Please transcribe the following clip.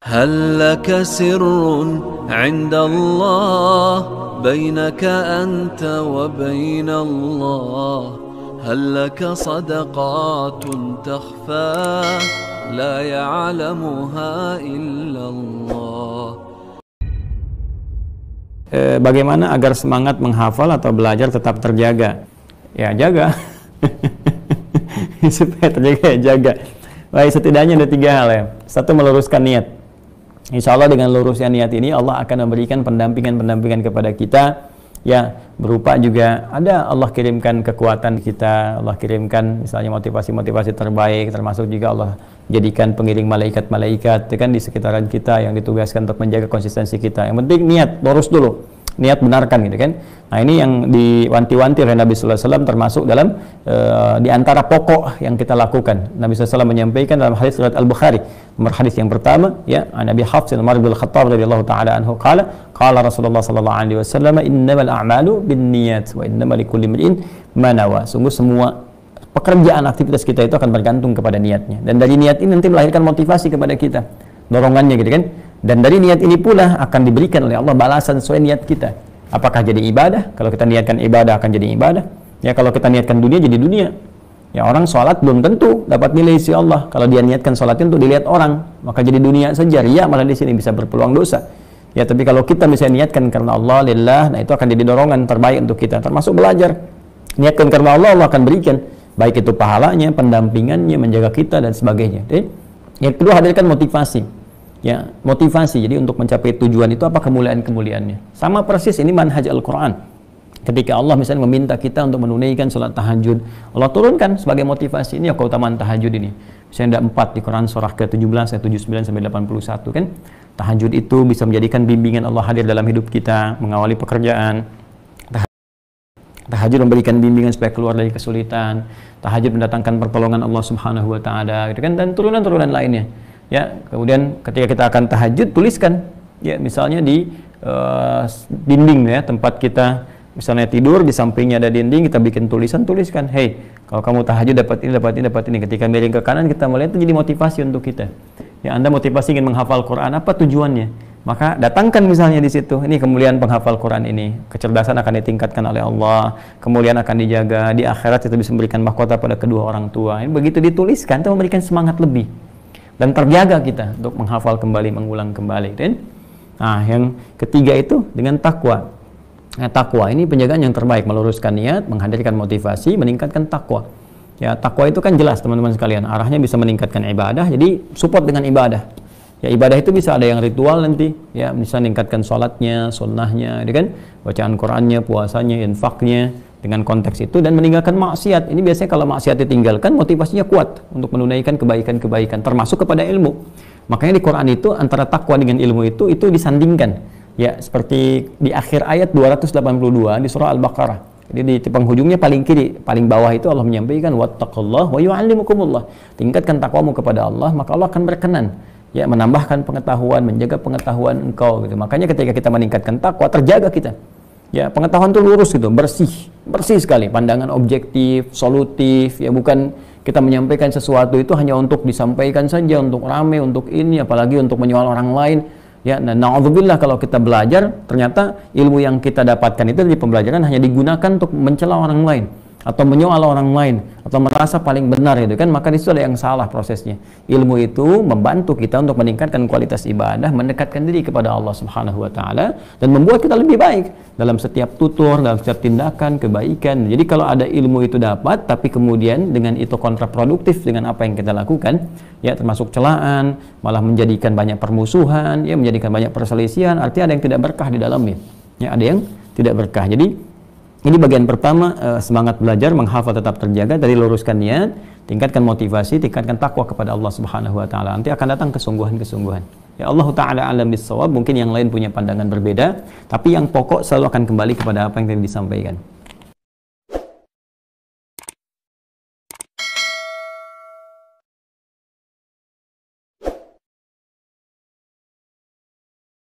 هل لك سر عند الله بينك أنت وبين الله هل لك صدقات تخفى لا يعلمها إلا الله. Bagaimana agar semangat menghafal atau belajar tetap terjaga? Ya, jaga. Supaya terjaga, ya jaga. Baik, setidaknya ada 3 hal ya. 1, meluruskan niat. Insya Allah dengan lurusnya niat ini Allah akan memberikan pendampingan kepada kita ya, berupa juga ada Allah kirimkan kekuatan kita, Allah kirimkan misalnya motivasi-motivasi terbaik, termasuk juga Allah jadikan pengiring malaikat-malaikat kan di sekitaran kita yang ditugaskan untuk menjaga konsistensi kita. Yang penting niat, lurus dulu, niat benarkan gitu kan. Nah, ini yang diwanti-wanti oleh Nabi sallallahu alaihi wasallam, termasuk dalam di antara pokok yang kita lakukan. Nabi sallallahu alaihi wasallam menyampaikan dalam hadis riwayat Al-Bukhari, nomor hadis yang pertama ya, Nabi Hafs bin Umar bin Khattab radhiyallahu taala anhu qala Rasulullah sallallahu alaihi wasallam, innamal a'malu binniyat wa innamal likulli imrin ma nawa. Sungguh semua pekerjaan aktivitas kita itu akan bergantung kepada niatnya, dan dari niat ini nanti melahirkan motivasi kepada kita, dorongannya gitu kan. Dan dari niat ini pula akan diberikan oleh Allah balasan sesuai niat kita. Apakah jadi ibadah? Kalau kita niatkan ibadah akan jadi ibadah. Ya, kalau kita niatkan dunia jadi dunia. Ya, orang sholat belum tentu dapat nilai isi Allah. Kalau dia niatkan sholatnya untuk dilihat orang, maka jadi dunia saja. Riya malah di sini bisa berpeluang dosa. Ya, tapi kalau kita misalnya niatkan karena Allah, lillah, nah itu akan jadi dorongan terbaik untuk kita. Termasuk belajar. Niatkan karena Allah, Allah akan berikan. Baik itu pahalanya, pendampingannya, menjaga kita dan sebagainya. Yang kedua, hadirkan motivasi. Ya, motivasi. Jadi untuk mencapai tujuan itu apa kemuliaan-kemuliaannya. Sama persis ini manhaj Al-Quran. Ketika Allah misalnya meminta kita untuk menunaikan sholat tahajud, Allah turunkan sebagai motivasi. Ini ya keutamaan tahajud ini. Misalnya ada 4 di Quran surah ke-17 ayat 79 sampai 81 kan. Tahajud itu bisa menjadikan bimbingan Allah hadir dalam hidup kita, mengawali pekerjaan. Tahajud memberikan bimbingan supaya keluar dari kesulitan. Tahajud mendatangkan pertolongan Allah Subhanahu wa taala gitu kan, dan turunan-turunan lainnya. Ya, kemudian ketika kita akan tahajud, tuliskan ya, misalnya di dinding ya, tempat kita misalnya tidur, di sampingnya ada dinding, kita bikin tuliskan, hey, kalau kamu tahajud dapat ini, dapat ini, dapat ini. Ketika miring ke kanan, kita melihat itu jadi motivasi untuk kita. Ya, Anda motivasi ingin menghafal Quran, apa tujuannya? Maka datangkan misalnya di situ, ini kemuliaan penghafal Quran ini, kecerdasan akan ditingkatkan oleh Allah, kemuliaan akan dijaga, di akhirat itu bisa memberikan mahkota pada kedua orang tua. Ini begitu dituliskan, itu memberikan semangat lebih. Dan terjaga kita untuk menghafal kembali, mengulang kembali. Nah, yang ketiga itu dengan takwa. Nah, takwa ini penjagaan yang terbaik, meluruskan niat, menghadirkan motivasi, meningkatkan takwa. Ya, takwa itu kan jelas teman-teman sekalian, arahnya bisa meningkatkan ibadah, jadi support dengan ibadah. Ya, ibadah itu bisa ada yang ritual nanti, ya, bisa meningkatkan sholatnya, sunnahnya, kan, bacaan Qurannya, puasanya, infaknya, dengan konteks itu, dan meninggalkan maksiat. Ini biasanya kalau maksiat ditinggalkan, motivasinya kuat untuk menunaikan kebaikan-kebaikan, termasuk kepada ilmu. Makanya di Quran itu antara takwa dengan ilmu itu disandingkan. Ya, seperti di akhir ayat 282 di surah Al-Baqarah. Jadi di penghujungnya paling kiri, paling bawah itu Allah menyampaikan wattaqullah wa yu'allimukumullah. Tingkatkan takwamu kepada Allah, maka Allah akan berkenan ya menambahkan pengetahuan, menjaga pengetahuan engkau gitu. Makanya ketika kita meningkatkan takwa, terjaga kita. Ya, pengetahuan itu lurus gitu, bersih sekali, pandangan objektif, solutif, ya, bukan kita menyampaikan sesuatu itu hanya untuk disampaikan saja, untuk rame, untuk ini, apalagi untuk menyoal orang lain. Ya, nah, na'udzubillah kalau kita belajar, ternyata ilmu yang kita dapatkan itu di pembelajaran hanya digunakan untuk mencela orang lain, atau menyoal orang lain, atau merasa paling benar itu kan, maka itu ada yang salah prosesnya. Ilmu itu membantu kita untuk meningkatkan kualitas ibadah, mendekatkan diri kepada Allah Subhanahu wa taala, dan membuat kita lebih baik dalam setiap tutur, dalam setiap tindakan kebaikan. Jadi kalau ada ilmu itu dapat, tapi kemudian dengan itu kontraproduktif dengan apa yang kita lakukan, ya, termasuk celaan, malah menjadikan banyak permusuhan, ya, menjadikan banyak perselisihan, artinya ada yang tidak berkah di dalamnya. Ya, ada yang tidak berkah. Jadi ini bagian pertama, semangat belajar, menghafal tetap terjaga, dari luruskan niat, tingkatkan motivasi, tingkatkan takwa kepada Allah Subhanahu wa taala. Nanti akan datang kesungguhan-kesungguhan. Ya, Allah taala alam bis-shawab, mungkin yang lain punya pandangan berbeda, tapi yang pokok selalu akan kembali kepada apa yang tadi disampaikan.